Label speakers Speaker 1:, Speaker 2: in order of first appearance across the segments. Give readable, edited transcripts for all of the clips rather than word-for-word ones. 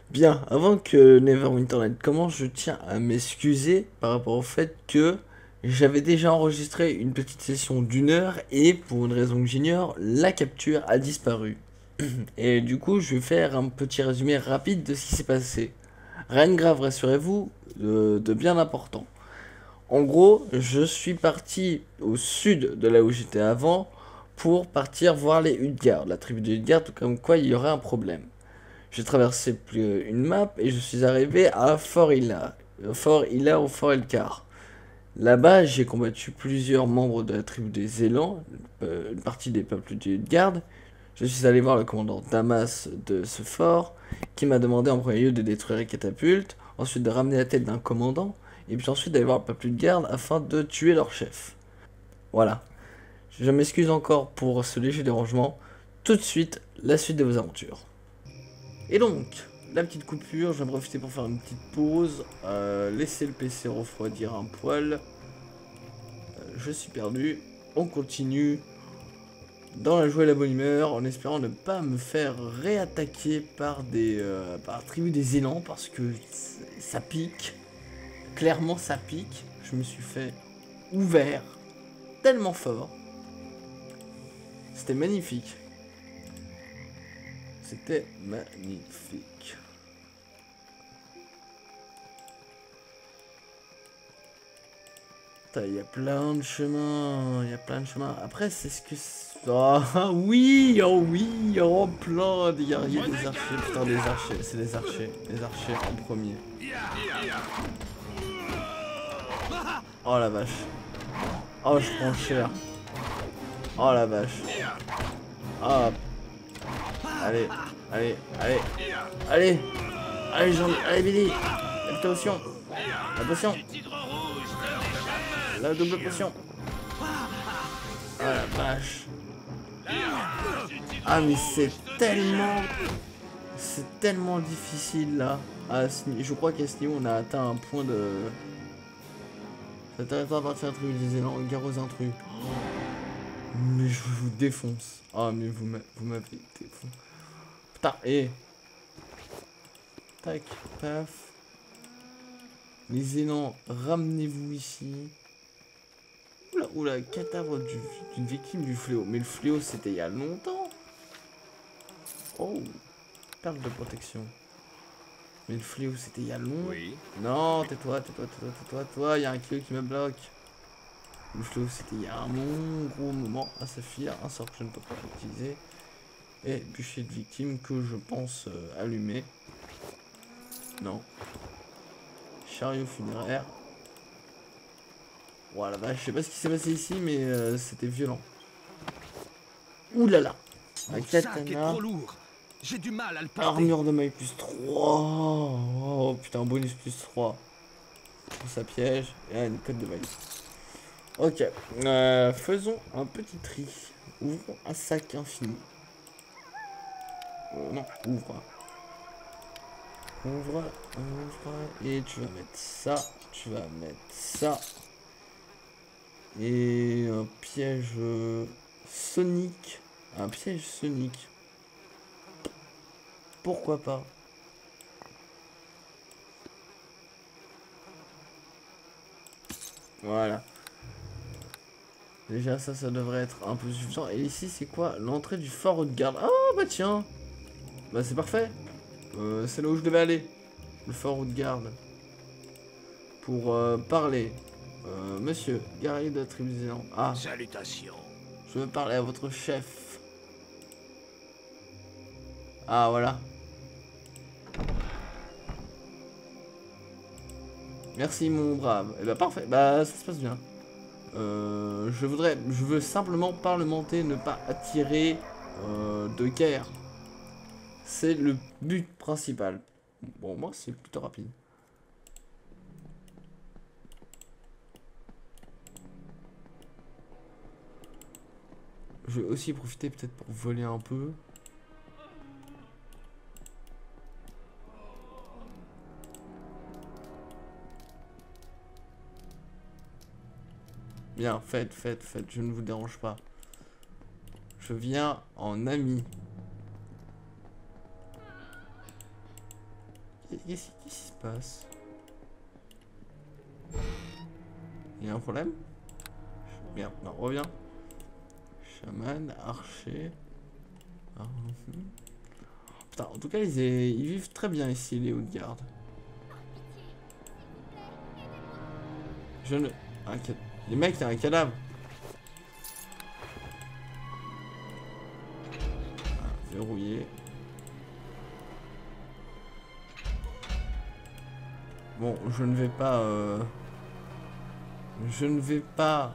Speaker 1: Bien, avant que Neverwinter commence, je tiens à m'excuser par rapport au fait que j'avais déjà enregistré une petite session d'1 heure et pour une raison que j'ignore, la capture a disparu. Et du coup, je vais faire un petit résumé rapide de ce qui s'est passé. Rien de grave, rassurez-vous, de bien important. En gros, je suis parti au sud de là où j'étais avant pour partir voir les Utgardes, la tribu des Utgardes, comme quoi il y aurait un problème. J'ai traversé une map et je suis arrivé à Fort Ila. Fort Ila ou Fort Elkar. Là-bas, j'ai combattu plusieurs membres de la tribu des Élans, une partie des peuples du garde. Je suis allé voir le commandant Damas de ce fort, qui m'a demandé en premier lieu de détruire les catapultes, ensuite de ramener la tête d'un commandant, et puis ensuite d'aller voir le peuple de garde afin de tuer leur chef. Voilà. Je m'excuse encore pour ce léger dérangement. Tout de suite, la suite de vos aventures. Et donc, la petite coupure, je vais en profiter pour faire une petite pause, laisser le PC refroidir un poil. Je suis perdu, on continue dans la joie et la bonne humeur, en espérant ne pas me faire réattaquer par par la tribu des élans, parce que ça pique, clairement ça pique. Je me suis fait ouvert, tellement fort, c'était magnifique, c'était magnifique. Il y a plein de chemins, il y a plein de chemins. Après, c'est ce que... Ah oui, oh oui, oh plein de guerriers, des archers, putain des archers, c'est des archers en premier. Oh la vache. Oh, je prends cher. Oh la vache. Ah, allez, allez, allez, allez, allez, allez, Billy, la potion, la potion, la double potion. Oh la vache. Ah mais c'est tellement difficile là. Je crois qu'à ce niveau on a atteint un point de... Ça territoire appartient à un truc, des élans, guerre aux intrus. Oh, mais je vous défonce. Ah mais vous m'avez défoncé. Putain, et... Tac, paf. Les élans, ramenez-vous ici. Oula, oula, cadavre d'une victime du fléau. Mais le fléau c'était il y a longtemps. Oh, perte de protection. Mais le fléau c'était il y a longtemps.
Speaker 2: Oui.
Speaker 1: Non, tais-toi, tais-toi, tais-toi, tais-toi, tais-toi, il y a un kilo qui me bloque. Le fléau c'était il y a un bon gros moment à Saphir, un sort que je ne peux pas utiliser. Et bûcher de victime que je pense allumer. Non. Chariot funéraire. Voilà, bah, je sais pas ce qui s'est passé ici, mais c'était violent. Ouh là là. Un
Speaker 2: Mon sac est
Speaker 1: katana.
Speaker 2: trop lourd. J'ai du mal à le porter.
Speaker 1: Armure de maille plus 3. Oh putain, bonus plus 3. Pour sa piège. Et une cote de maille. Ok. Faisons un petit tri. Ouvrons un sac infini. Non, ouvre. Ouvre, ouvre. Et tu vas mettre ça. Tu vas mettre ça. Et un piège sonique. Un piège sonique. Pourquoi pas? Voilà. Déjà ça devrait être un peu suffisant. Et ici c'est quoi? L'entrée du fort de garde. Ah bah tiens. Bah c'est parfait. C'est là où je devais aller. Le fort de garde. Pour parler. Monsieur, guerrier de la tribu des élans. Ah,
Speaker 2: Salutations.
Speaker 1: je veux parler à votre chef. Ah voilà. Merci mon brave. Et bah parfait. Bah ça se passe bien. Je veux simplement parlementer, ne pas attirer de guerre. C'est le but principal. Bon, moi, c'est plutôt rapide. Je vais aussi profiter peut-être pour voler un peu. Bien, faites, je ne vous dérange pas. Je viens en ami. Qu'est-ce qui se passe? Il y a un problème? Merde, non, reviens. Chaman, archer. Ah, putain, en tout cas, ils vivent très bien ici, les Hautes-Gardes. Je ne... Les mecs, il y a un cadavre. Ah, verrouillé. Bon, je ne vais pas... Je ne vais pas...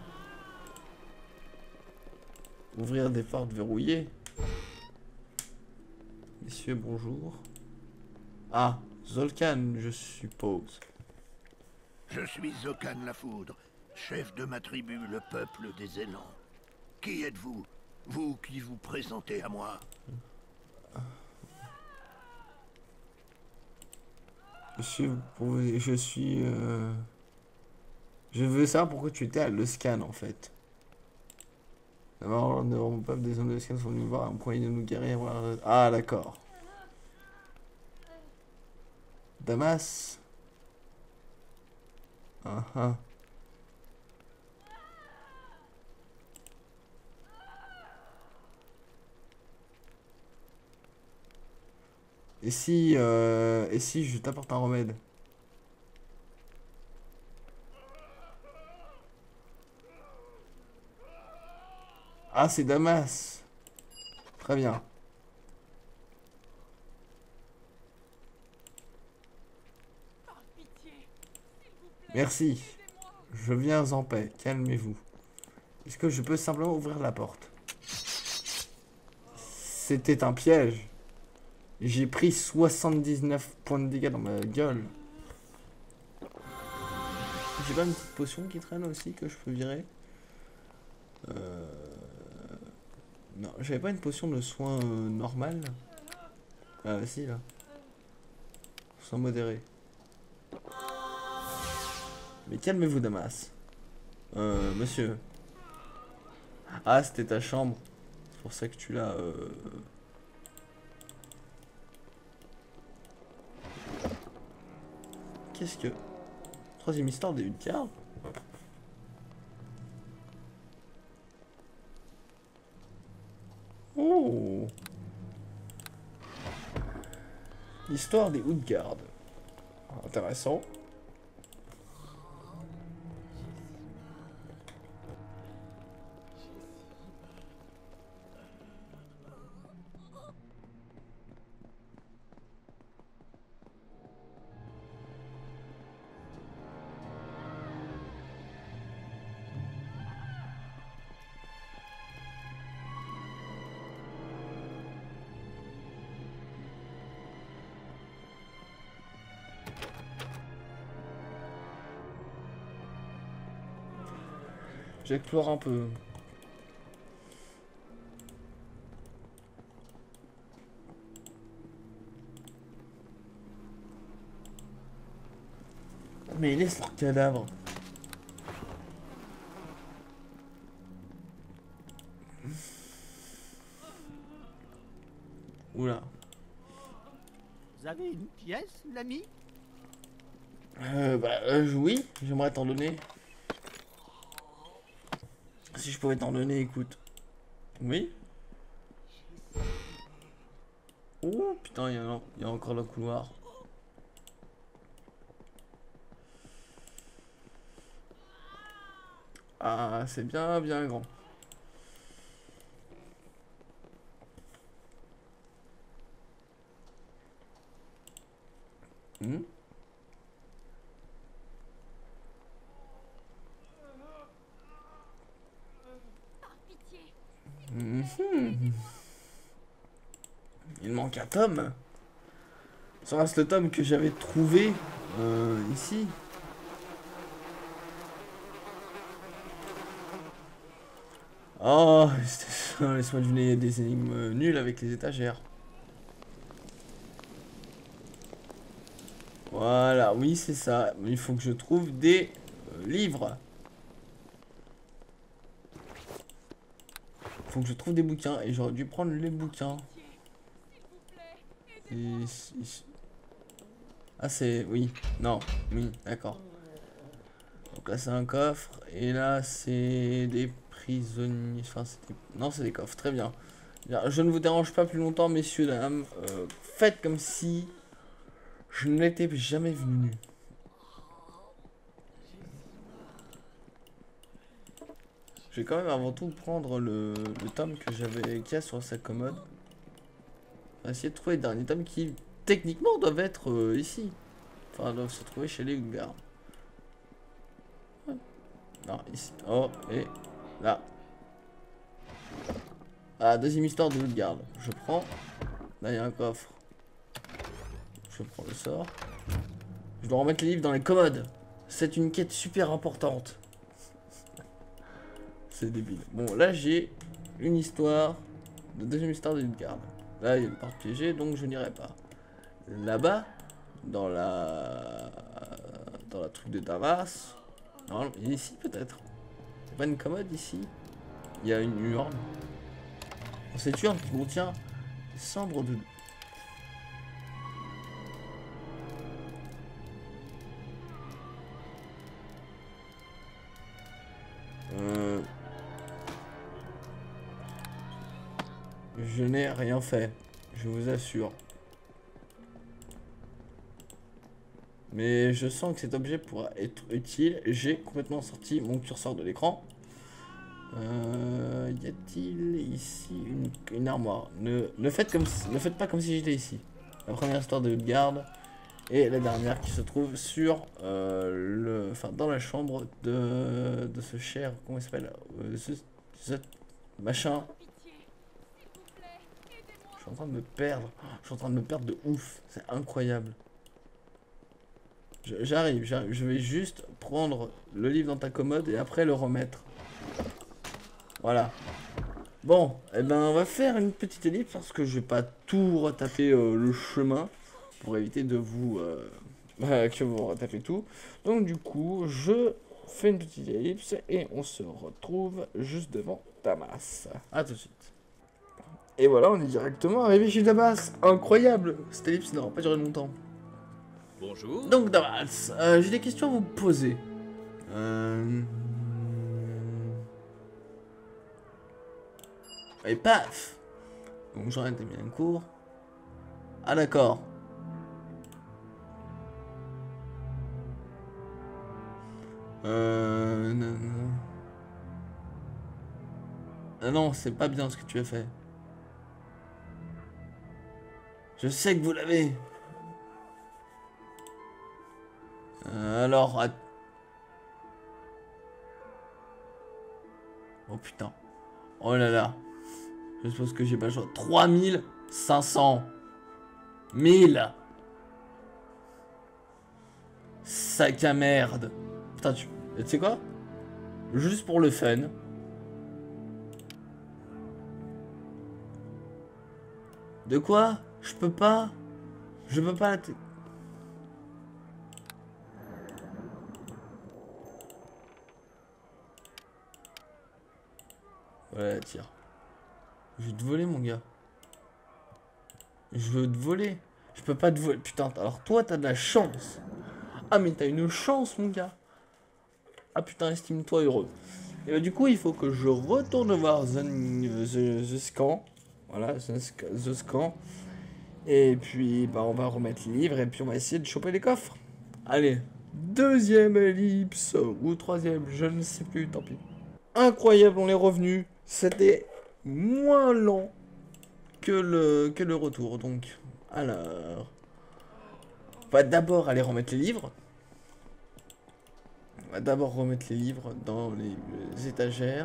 Speaker 1: ouvrir des portes verrouillées. Messieurs, bonjour. Ah, Zolkan, je suppose.
Speaker 2: Je suis Zokan la Foudre, chef de ma tribu, le peuple des élans. Qui êtes-vous? Vous qui vous présentez à moi?
Speaker 1: Monsieur, je suis... Je veux savoir pourquoi tu étais à Le Scan, en fait. D'abord, mon peuple des zones de scan sont venus voir un point de nous guérir. Voilà. Ah, d'accord. Damas. Ah, ah. Et si je t'apporte un remède? Ah, c'est Damas. Très bien. Merci. Je viens en paix. Calmez-vous. Est-ce que je peux simplement ouvrir la porte? C'était un piège. J'ai pris 79 points de dégâts dans ma gueule. J'ai pas une petite potion qui traîne aussi que je peux virer? Non, j'avais pas une potion de soin normale. Ah si là. Soin modéré. Mais calmez-vous Damas. Monsieur. Ah, c'était ta chambre. C'est pour ça que tu l'as... Qu'est-ce que... Troisième histoire des Hautes-Gardes. Oh. L'histoire des Hautes-Gardes. Intéressant. J'explore un peu. Mais laisse leur cadavre. Oula.
Speaker 3: Vous avez une pièce, l'ami?
Speaker 1: Oui, j'aimerais t'en donner. Si je pouvais t'en donner, écoute. Oui. Oh putain, il y a encore le couloir. Ah, c'est bien, bien grand. Hmm. Mhm. Il manque un tome. Ça reste le tome que j'avais trouvé ici. Oh, laisse-moi deviner des énigmes nulles avec les étagères. Voilà, oui, c'est ça. Il faut que je trouve des livres. Faut que je trouve des bouquins et j'aurais dû prendre les bouquins. Et, Ah, c'est... Oui. Non. Oui, d'accord. Donc là, c'est un coffre. Et là, c'est des prisonniers. Enfin, c'est des... Non, c'est des coffres. Très bien. Bien, je ne vous dérange pas plus longtemps, messieurs, dames. Faites comme si je n'étais jamais venu. Je vais quand même avant tout prendre le tome que j'avais qu'il y a sur sa commode. On va essayer de trouver le dernier tome qui, techniquement, doivent être ici. Enfin, doivent se trouver chez les Utgarde. Ouais. Non, ici. Oh, et là. Ah, deuxième histoire de Utgarde. Je prends. Là, il y a un coffre. Je prends le sort. Je dois remettre les livres dans les commodes. C'est une quête super importante. C'est débile. Bon, là, j'ai une histoire. De deuxième histoire de Utgarde. Là, il y a une porte piégée, donc je n'irai pas. Là-bas, dans la truc de Damas. Non, ici peut-être. C'est pas une commode ici. Il y a une urne. Cette urne qui contient des cendres de... Je n'ai rien fait. Je vous assure. Mais je sens que cet objet pourra être utile. J'ai complètement sorti mon curseur de l'écran. Y a-t-il ici une armoire? Ne faites pas comme si j'étais ici. La première histoire de garde et la dernière qui se trouve sur dans la chambre de ce cher, comment il s'appelle, ce machin. Je suis en train de me perdre. Je suis en train de me perdre de ouf. C'est incroyable. J'arrive. Je vais juste prendre le livre dans ta commode et après le remettre. Voilà. Bon, eh ben on va faire une petite ellipse parce que je vais pas tout retaper le chemin pour éviter de vous que vous retapez tout. Donc du coup, je fais une petite ellipse et on se retrouve juste devant Damas. A tout de suite. Et voilà, on est directement arrivé chez Damas. Incroyable. Cette ellipse n'aura pas duré longtemps.
Speaker 4: Bonjour.
Speaker 1: Donc Damas, j'ai des questions à vous poser. Et paf. Donc j'en ai terminé un cours. Ah d'accord. Non. Ah non, c'est pas bien ce que tu as fait. Je sais que vous l'avez. Alors... Oh putain. Oh là là. Je suppose que j'ai pas le choix. 3500. 1000. Sac à merde. Putain, tu sais quoi? Juste pour le fun. De quoi? Je peux pas. Je peux pas la... Ouais, tire. Je veux te voler, mon gars. Je veux te voler. Je peux pas te voler. Putain, alors toi, t'as de la chance. Ah, mais t'as une chance, mon gars. Ah, putain, estime-toi heureux. Et bah, du coup, il faut que je retourne voir The Scan. Voilà, The Scan. Et puis, bah, on va remettre les livres et puis on va essayer de choper les coffres. Allez, deuxième ellipse ou troisième, je ne sais plus, tant pis. Incroyable, on est revenu. C'était moins lent que le retour. Donc, alors, on va d'abord aller remettre les livres. On va d'abord remettre les livres dans les étagères.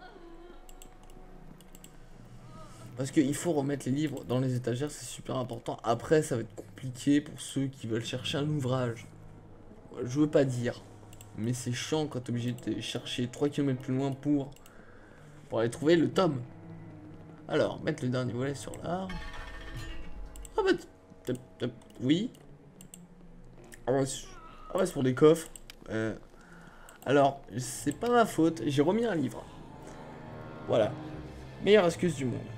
Speaker 1: Parce qu'il faut remettre les livres dans les étagères, c'est super important. Après, ça va être compliqué pour ceux qui veulent chercher un ouvrage. Je veux pas dire. Mais c'est chiant quand t'es obligé de chercher 3 km plus loin pour aller trouver le tome. Alors, mettre le dernier volet sur l'arbre. Ah bah, oui. Ah bah, c'est pour des coffres. Alors, c'est pas ma faute, j'ai remis un livre. Voilà. Meilleure excuse du monde.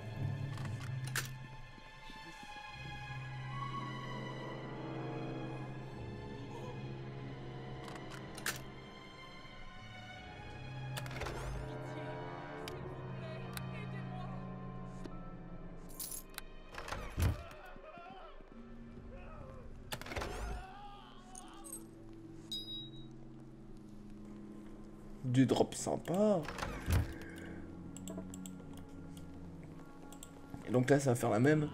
Speaker 1: du drop sympa. Et donc là, ça va faire la même.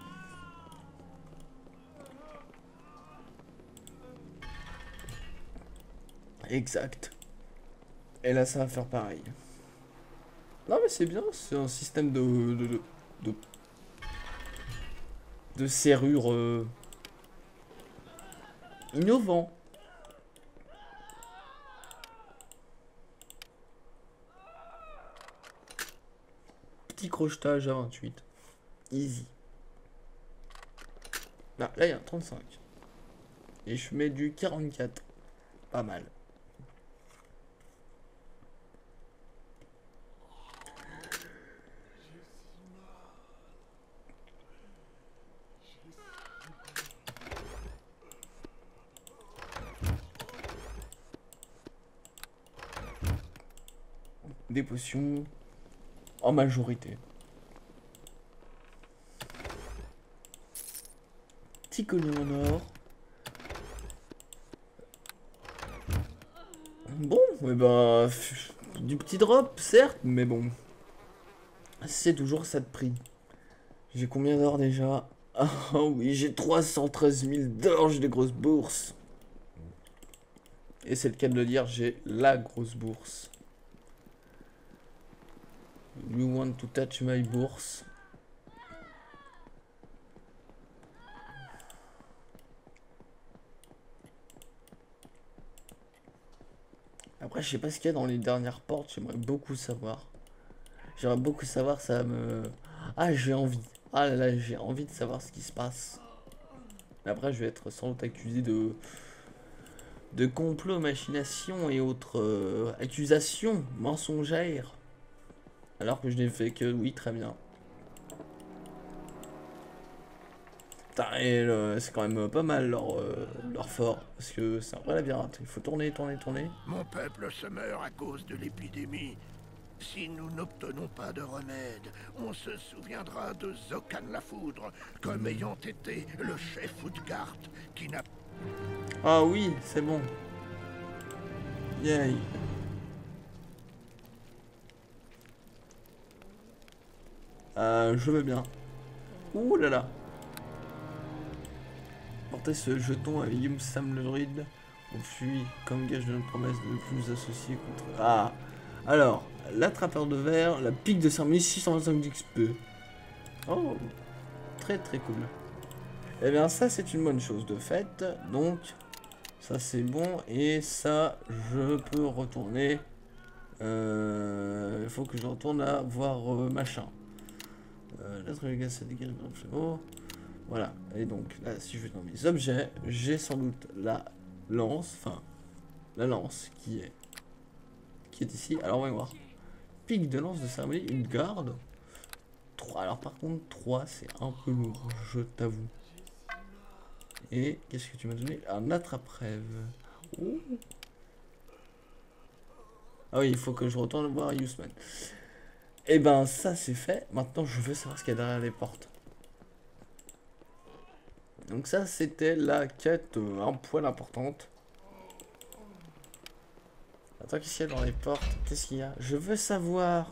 Speaker 1: Exact. Et là, ça va faire pareil. Non, mais c'est bien, c'est un système de serrure innovant. Petit crochetage à 28. Easy. Ah, là, il y a un 35. Et je mets du 44. Pas mal. Des potions en majorité. Petit collier en or. Bon, et ben, du petit drop, certes, mais bon. C'est toujours ça de prix. J'ai combien d'or déjà? Ah oui, j'ai 313 000 d'or, j'ai des grosses bourses. Et c'est le cas de le dire, j'ai la grosse bourse. You want to touch my bourse? Après, je sais pas ce qu'il y a dans les dernières portes, j'aimerais beaucoup savoir. J'aimerais beaucoup savoir, ça me... Ah, j'ai envie. Ah là là, j'ai envie de savoir ce qui se passe. Après, je vais être sans doute accusé de complot, machination et autres accusations mensongères. Alors que je n'ai fait que oui, très bien. Putain, et c'est quand même pas mal leur fort. Parce que c'est un vrai labyrinthe. Il faut tourner, tourner, tourner.
Speaker 2: Mon peuple se meurt à cause de l'épidémie. Si nous n'obtenons pas de remède, on se souviendra de Zokan la Foudre comme ayant été le chef Utgard qui n'a...
Speaker 1: Ah oui, c'est bon. Yay. Je veux bien. Ouh là là. Portez ce jeton à Yum Sam le druide. On fuit comme gage de notre promesse de ne plus nous associer contre... Ah. Alors, l'attrapeur de verre, la pique de cérémonie, 625 d'XP. Oh. Très très cool. Eh bien ça c'est une bonne chose de fait. Donc, ça c'est bon. Et ça, je peux retourner... Il faut que je retourne à voir machin. Lettre légale, ça dégage dans le fléau. Voilà. Et donc là, si je vais dans mes objets, j'ai sans doute la lance. Enfin, la lance qui est ici. Alors on va voir. Pique de lance de cérémonie, une garde. 3. Alors par contre, 3 c'est un peu lourd, je t'avoue. Et qu'est-ce que tu m'as donné? Un attrape-rêve. Oh. Ah oui, il faut que je retourne voir Yusman. Et ben ça c'est fait. Maintenant je veux savoir ce qu'il y a derrière les portes. Donc ça c'était la quête un poil importante. Attends, qu'est-ce qu'il y a dans les portes? Qu'est-ce qu'il y a? Je veux savoir.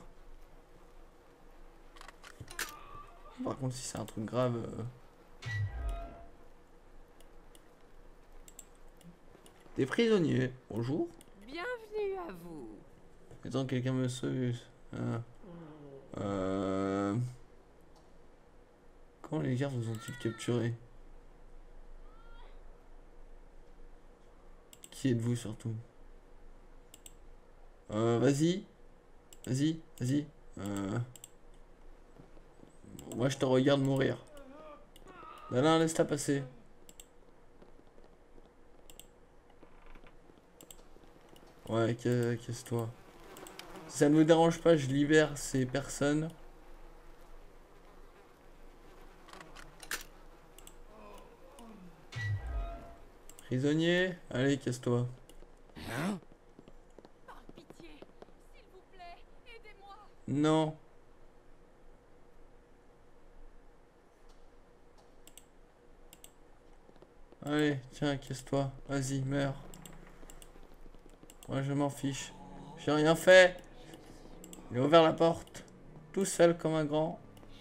Speaker 1: Par contre si c'est un truc grave... Des prisonniers. Bonjour.
Speaker 5: Bienvenue à vous.
Speaker 1: Attends, quelqu'un me sauve. Comment les gardes vous ont-ils capturé? Qui êtes-vous surtout? Vas-y. Vas-y, vas-y. Moi je te regarde mourir. Non, non, laisse-la passer. Ouais, casse-toi. Si ça ne vous dérange pas, je libère ces personnes. Prisonnier, allez, casse-toi.
Speaker 5: Par pitié, s'il vous plaît, aidez-moi.
Speaker 1: Non. Allez, tiens, casse-toi. Vas-y, meurs. Moi, je m'en fiche. J'ai rien fait. Il a ouvert la porte. Tout seul comme un grand.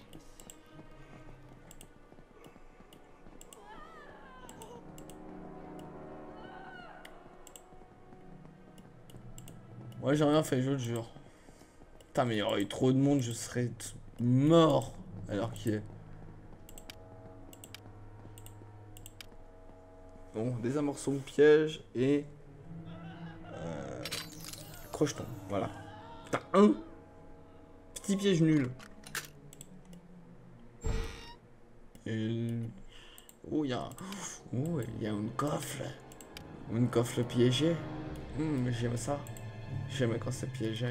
Speaker 1: Moi j'ai rien fait, je le jure. Putain mais il y aurait eu trop de monde, je serais mort. Alors qu'il est... Bon, désamorçons le piège et... crocheton, voilà. Putain, un petit piège nul. Et... Oh, il y a... Oh, il y a une coffre. Une coffre piégée. J'aime ça. J'aime quand c'est piégé.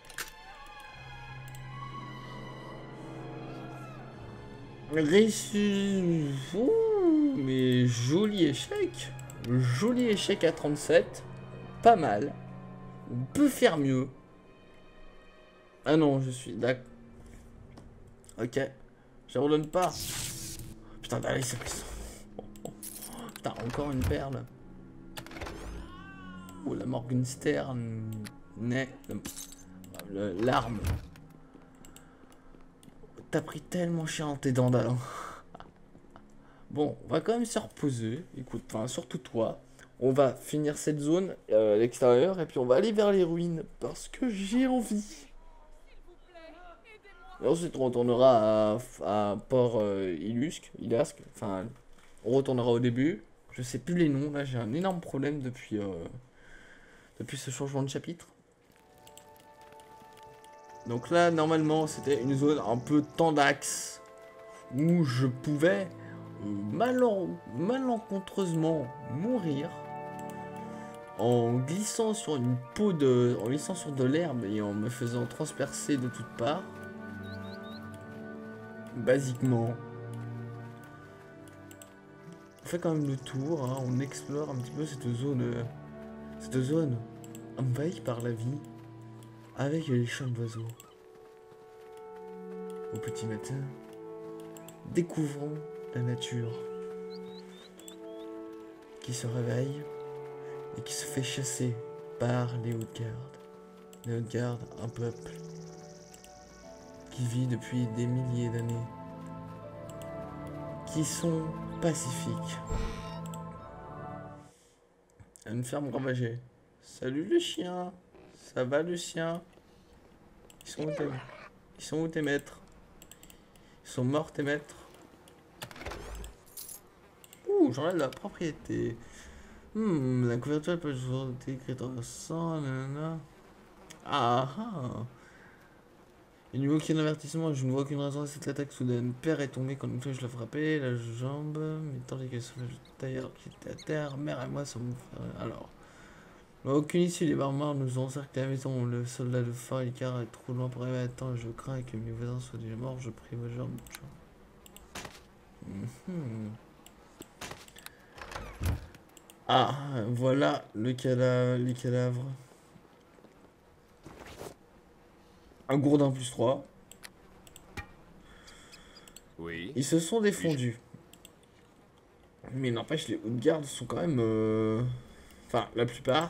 Speaker 1: Réussi. Ouh, mais joli échec. Joli échec à 37. Pas mal. On peut faire mieux. Ah non, je suis d'accord. Ok. J'abandonne pas. Putain, allez, c'est... Putain, encore une perle. Oh, la Morgenstern. L'arme. T'as pris tellement cher en tes dents d'Alain. Bon, on va quand même se reposer. Écoute, enfin, surtout toi. On va finir cette zone à l'extérieur et puis on va aller vers les ruines parce que j'ai envie. Et ensuite, on retournera à Port Ilusque. Enfin, on retournera au début. Je sais plus les noms. Là, j'ai un énorme problème depuis ce changement de chapitre. Donc là, normalement, c'était une zone un peu tendax où je pouvais malencontreusement mourir en glissant sur une peau de... en glissant sur de l'herbe et en me faisant transpercer de toutes parts. Basiquement. On fait quand même le tour, hein, on explore un petit peu cette zone envahie par la vie. Avec les chants d'oiseaux. Au petit matin, découvrons la nature qui se réveille et qui se fait chasser par les Hautes-Gardes. Les Hautes-Gardes, un peuple qui vit depuis des milliers d'années, qui sont pacifiques. Une ferme ravagée. Salut le chien. Ça va le chien? Ils sont où tes maîtres? Ils sont morts tes maîtres? Ouh, j'enlève la propriété. La couverture peut toujours être écrite en sang, nanana. Ah ah. Il n'y a eu aucun avertissement, je ne vois aucune raison à cette attaque soudaine. Père est tombé quand une flèche l'a frappé, la jambe, mais tandis qu'elle se taille alors qu'il était à terre, mère et moi sommes frères. Alors. Aucune issue, les barbares nous ont encerclé à la maison. Le soldat de Farikar est trop loin pour arriver à temps. Je crains que mes voisins soient déjà morts. Je prie vos jambes. Ah, voilà les cadavres. Un gourdin plus 3.
Speaker 4: Oui.
Speaker 1: Ils se sont défendus. Mais n'empêche, les Hautes-Gardes sont quand même... Enfin, la plupart.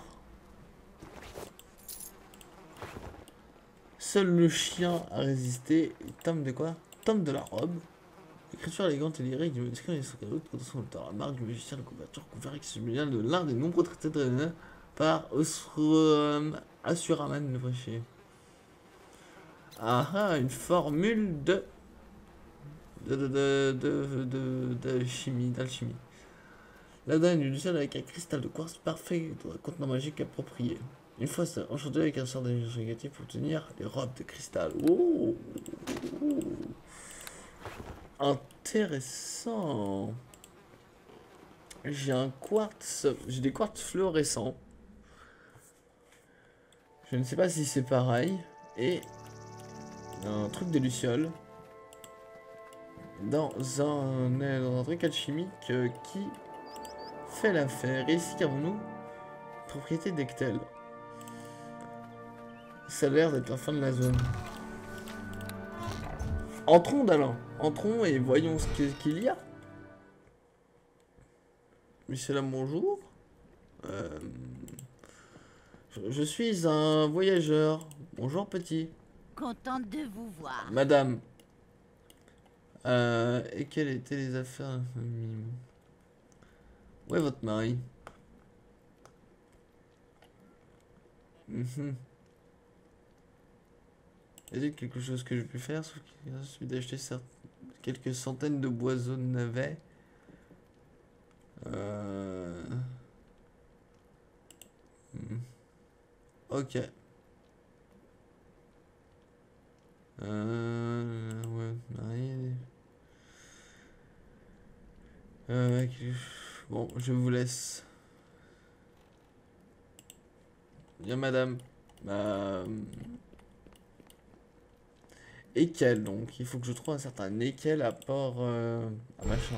Speaker 1: Seul le chien a résisté. Tome de quoi? Tome de la robe. Écriture élégante et lyrique du manuscrit et son cadeau de son auteur. La marque du magicien, le combatteur, couvert exceptionnel de l'un des nombreux traités de par Assuraman le Fréché. Ah ah, une formule d'alchimie. La dame du ciel avec un cristal de quartz parfait de un contenant magique approprié. Une fois enchanté avec un sort d'énergie négative pour obtenir les robes de cristal. Oh, intéressant. J'ai des quartz fluorescents. Je ne sais pas si c'est pareil. Et un truc de luciole. Dans un truc alchimique qui fait l'affaire. Et ici, qu'avons-nous? Propriété d'Ectel. Ça a l'air d'être la fin de la zone. Entrons d'Alain. Entrons et voyons ce qu'il y a. Monsieur là, bonjour. Je suis un voyageur. Bonjour petit.
Speaker 6: Contente de vous voir.
Speaker 1: Madame. Et quelles étaient les affaires? Où est votre mari? Mhm. Y a-t-il quelque chose que je peux faire? Sauf qu'il suffit d'acheter quelques centaines de boiseaux de navets. Ok. Ouais, mari. Bon, je vous laisse. Bien, madame. Équel, donc. Il faut que je trouve un certain équel à port... à machin.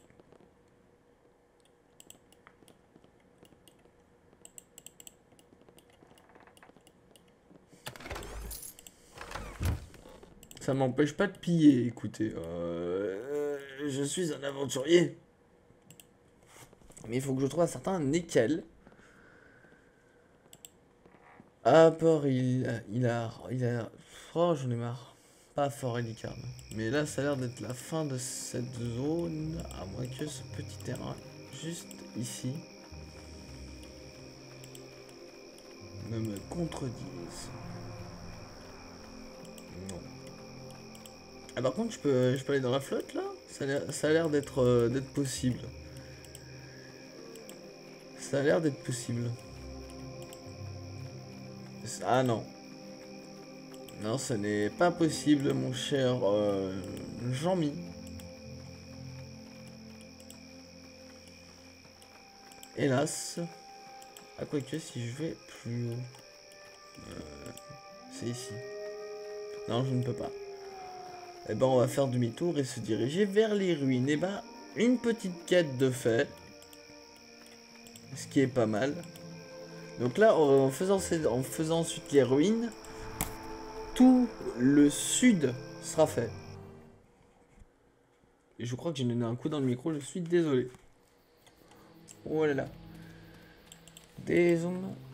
Speaker 1: Ça m'empêche pas de piller, écoutez. Je suis un aventurier. Mais il faut que je trouve un certain nickel. À port, il a... Oh, j'en ai marre. Pas fort Helicarne. Mais là, ça a l'air d'être la fin de cette zone. À moins que ce petit terrain, juste ici, ne me contredise. Non. Ah, par contre, je peux aller dans la flotte, là? Ça a l'air d'être possible. Ça a l'air d'être possible. Ah non. Non, ce n'est pas possible, mon cher Jean-Mi. Hélas. À quoi que si je vais plus haut. C'est ici. Non, je ne peux pas. Eh ben, on va faire demi-tour et se diriger vers les ruines. Eh ben, une petite quête de fait. Ce qui est pas mal. Donc là, en faisant ensuite les ruines, tout le sud sera fait. Et je crois que j'ai donné un coup dans le micro, je suis désolé. Oh là là. Désolé.